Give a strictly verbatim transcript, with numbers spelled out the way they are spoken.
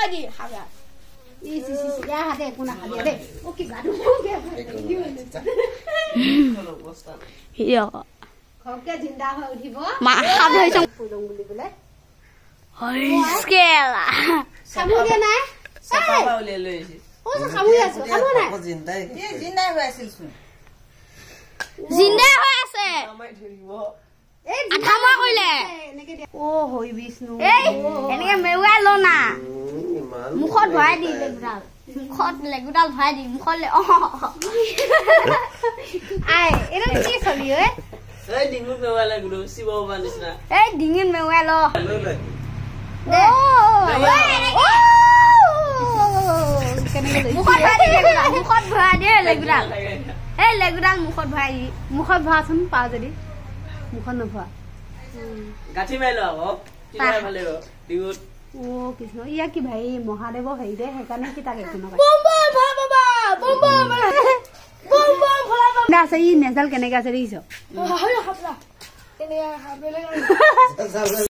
কৈ দি হাগা E C সি ইয়া হাতে কোনা খালি দে ও কি গাডু কে কি হইছে হিয়া খকে জিন্দা হৈ উঠিব মা হাত হৈ চং ফুলং বুলি বলে হই স্কেলা সামুগে নাই সাপা উলে লইছি ও সামুগে আছে সামু নাই ও জিন্দা এ জিন্দা হৈ আছিল শুন জিন্দা হৈ আছে আমাই ধৰিব এই আঠামা কইলে এনেকে ও হই বিষ্ণু এই এনেকে মেওয়া ল না মুখত ভৰাই দি লেগুডাল মুখত লেগুডাল ভৰাই দি মুখলে অ আই এনে কি চলি ঐ এই ডিঙুত মেওয়া লাগলো শিৱ বানিছনা এই ডিঙিত মেওয়া ল দে ও কেনে মুখত ভৰাই দি লেগুডাল মুখত ভৰাই দে লেগুডাল এই লেগুডাল মুখত ভৰাই দি মুখত ভৰাচোন পা যদি মুখত নভৰা গাঠি মাইলো আকৌ কিবা ভালে ৰ ডিঙুত ও কৃষ্ণ ইয়া কি ভাই মহাদেৱ হেই দে হেকানে কি তাকে কোন বম বম ভলা বাবা বম বম বম বম ভলা বাবা না সই নেজাল কেনে কা সে দিছো হয় হাবলা কেনে হাবলে